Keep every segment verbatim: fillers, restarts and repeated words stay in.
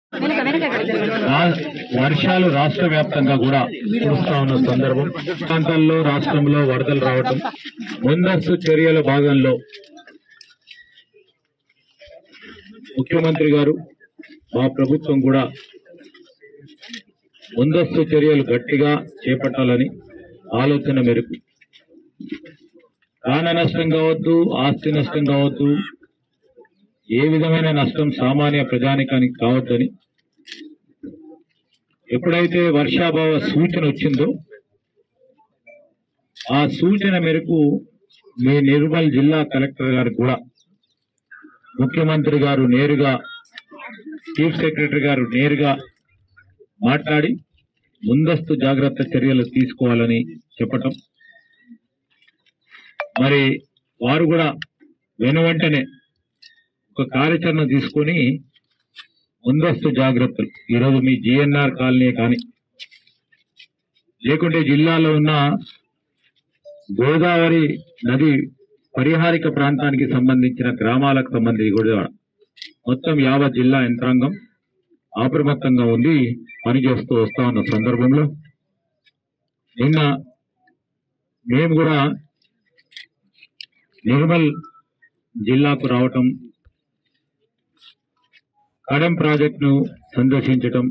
వర్షాలు రాష్ట్ర వ్యాప్తంగా కూడా చూస్తా ఉన్న సందర్భం, ప్రాంతాల్లో రాష్ట్రంలో వరదలు రావటం, ముందస్తు చర్యల భాగంలో ముఖ్యమంత్రి గారు మా ప్రభుత్వం కూడా ముందస్తు చర్యలు గట్టిగా చేపట్టాలని ఆలోచన మేరకు ప్రాణ నష్టం కావద్దు, ఆస్తి నష్టం కావద్దు, ఏ విధమైన నష్టం సామాన్య ప్రజానికానికి కావద్దని ఎప్పుడైతే వర్షాభావ సూచన వచ్చిందో ఆ సూచన మేరకు మీ నిర్మల్ జిల్లా కలెక్టర్ గారు కూడా ముఖ్యమంత్రి గారు నేరుగా, చీఫ్ సెక్రటరీ గారు నేరుగా మాట్లాడి ముందస్తు జాగ్రత్త చర్యలు తీసుకోవాలని చెప్పటం, మరి వారు కూడా వెను వెంటనే ఒక కార్యాచరణ తీసుకొని ముందస్తు జాగ్రత్తలు ఈరోజు మీ జిఎన్ఆర్ కాలనీ కానీ లేకుంటే జిల్లాలో ఉన్న గోదావరి నది పరిహారిక ప్రాంతానికి సంబంధించిన గ్రామాలకు సంబంధించి కూడా మొత్తం యావత్ జిల్లా యంత్రాంగం అప్రమత్తంగా ఉండి పనిచేస్తూ వస్తా ఉన్న సందర్భంలో నిన్న మేము కూడా నిర్మల్ జిల్లాకు రావటం, కడెం ప్రాజెక్టును సందర్శించటం,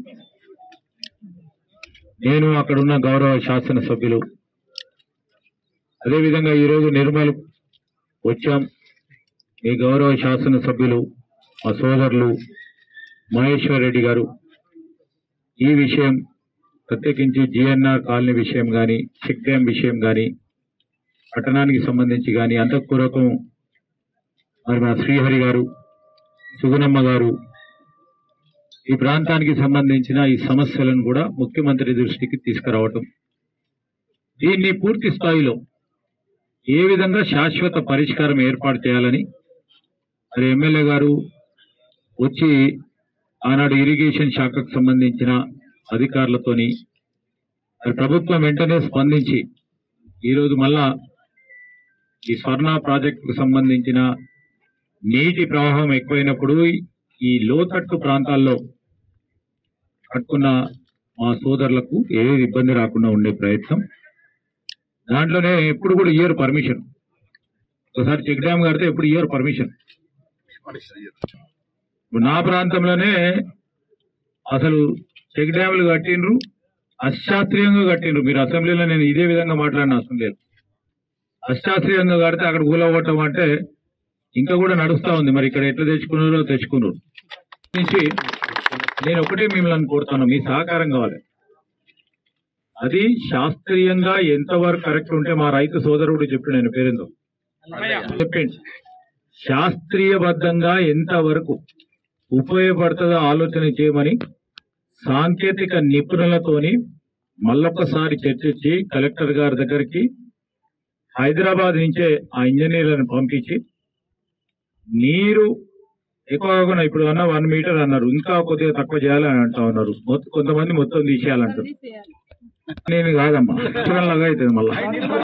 నేను అక్కడున్న గౌరవ శాసనసభ్యులు అదేవిధంగా ఈరోజు నిర్మల్ వచ్చాం. ఈ గౌరవ శాసనసభ్యులు మా సోదరులు మహేశ్వర్ రెడ్డి గారు ఈ విషయం ప్రత్యేకించి జిఎన్ఆర్ కాలనీ విషయం కానీ, చెక్ డ్యాం విషయం కానీ, పట్టణానికి సంబంధించి కానీ అంతఃపూర్వకం మరి మా శ్రీహరి గారు, సుగుణమ్మ గారు ఈ ప్రాంతానికి సంబంధించిన ఈ సమస్యలను కూడా ముఖ్యమంత్రి దృష్టికి తీసుకురావటం, దీన్ని పూర్తి స్థాయిలో ఏ విధంగా శాశ్వత పరిష్కారం ఏర్పాటు చేయాలని మరి ఎమ్మెల్యే గారు వచ్చి ఆనాడు ఇరిగేషన్ శాఖకు సంబంధించిన అధికారులతోని మరి ప్రభుత్వం వెంటనే స్పందించి ఈరోజు మళ్ళా ఈ స్వర్ణ ప్రాజెక్టుకు సంబంధించిన నీటి ప్రవాహం ఎక్కువైనప్పుడు ఈ లోతట్టు ప్రాంతాల్లో కట్టుకున్న మా సోదరులకు ఏ ఇబ్బంది రాకుండా ఉండే ప్రయత్నం, దాంట్లోనే ఎప్పుడు కూడా ఇయర్ పర్మిషన్, ఒకసారి చెక్ డ్యామ్ కడితే ఎప్పుడు ఇయర్ పర్మిషన్. నా ప్రాంతంలోనే అసలు చెక్ డ్యాములు కట్టిండ్రు, అశాస్త్రీయంగా కట్టిండ్రు. మీరు అసెంబ్లీలో నేను ఇదే విధంగా మాట్లాడిన అవసరం లేదు. అశాస్త్రీయంగా కడితే అక్కడ కూలగొట్టడం అంటే ఇంకా కూడా నడుస్తా ఉంది. మరి ఇక్కడ ఎట్లా తెచ్చుకున్నారో తెచ్చుకున్నారు. నుంచి నేను ఒకటే మిమ్మల్ని కోరుతాను, మీ సహకారం కావాలి. అది శాస్త్రీయంగా ఎంతవరకు కరెక్ట్ ఉంటే మా రైతు సోదరుడు చెప్పి నేను పేరుందో చెప్పండి, శాస్త్రీయబద్ధంగా ఎంతవరకు ఉపయోగపడుతుందో ఆలోచన చేయమని సాంకేతిక నిపుణులతోని మళ్ళొక్కసారి చర్చించి కలెక్టర్ గారి దగ్గరికి హైదరాబాద్ నుంచే ఆ ఇంజనీర్లను పంపించి నీరు ఎక్కువగా ఇప్పుడు అన్న వన్ మీటర్ అన్నారు, ఇంకా కొద్దిగా తక్కువ చేయాలని అంటా ఉన్నారు. కొంతమంది మొత్తం తీసేయాలంటారు. నేను కాదమ్మా, లాగా అవుతుంది మళ్ళా.